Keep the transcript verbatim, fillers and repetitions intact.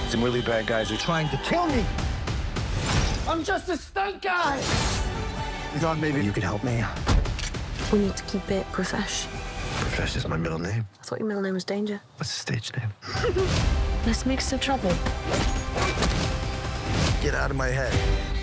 Some really bad guys are trying to kill me. I'm just a stunt guy. You thought maybe you could help me? We need to keep it Profesh. Profesh is my middle name. I thought your middle name was Danger. What's the stage name? Let's make some trouble. Get out of my head.